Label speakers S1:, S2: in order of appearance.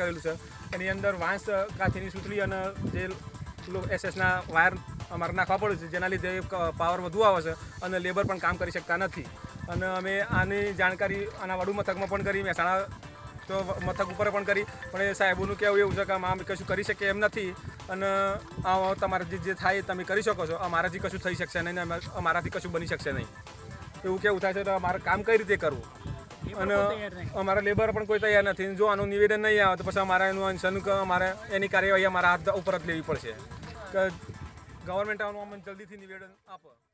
S1: કરેલું છે એની અંદર વાંસ કાથીની સૂતળી અને જે એસએસના વાયર અમારે નાખવા પડે છે, જેના લીધે પાવર વધુ આવે છે અને લેબર પણ કામ કરી શકતા નથી. અને અમે આની જાણકારી આના વડુ મથકમાં પણ કરી, મહેસાણા તો મથક ઉપર પણ કરી, પણ એ સાહેબોનું કહેવું એવું છે કે અમે કશું કરી શકીએ એમ નથી અને તમારે જે થાય તમે કરી શકો છો, અમારાથી કશું થઈ શકશે નહીં, અમારાથી કશું બની શકશે નહીં એવું કેવું થાય છે. તો અમારે કામ કઈ રીતે કરવું અને અમારા લેબર પણ કોઈ તૈયાર નથી. જો આનું નિવેદન નહીં આવે તો પછી અમારે એનું અનશન કે અમારે એની કાર્યવાહી અમારા હાથ ઉપર જ લેવી પડશે કે ગવર્મેન્ટ આનું અમને જલ્દીથી નિવેદન આપે.